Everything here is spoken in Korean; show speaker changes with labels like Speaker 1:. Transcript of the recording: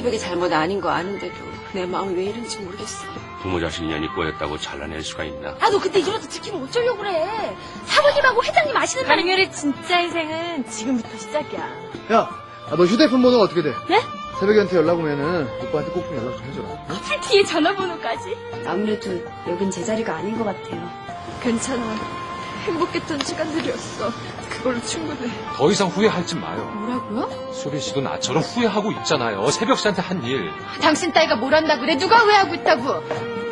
Speaker 1: 고백이 잘못 아닌 거 아는데도 내 마음이 왜 이런지 모르겠어.
Speaker 2: 부모 자식 인연이 꼬였다고 잘라낼 수가 있나?
Speaker 3: 아, 너 근데 이러다 들키면 어쩌려고 그래. 사모님하고 회장님 아시는 말이.
Speaker 4: 강렬의 진짜 인생은 지금부터 시작이야.
Speaker 5: 야, 너 휴대폰 번호가 어떻게 돼?
Speaker 4: 네?
Speaker 5: 새벽이한테 연락 오면은 오빠한테 꼭 좀 연락 좀 해줘라. 응?
Speaker 4: 뒤에 전화번호까지.
Speaker 1: 아무래도 여긴 제 자리가 아닌 것 같아요. 괜찮아. 행복했던 시간들이었어. 그걸로 충분해.
Speaker 6: 더 이상 후회하지 마요.
Speaker 4: 뭐라고요?
Speaker 6: 수리 씨도 나처럼 후회하고 있잖아요. 새벽 씨한테 한 일.
Speaker 3: 당신 따위가 뭘 한다 그래? 누가 후회하고 있다고?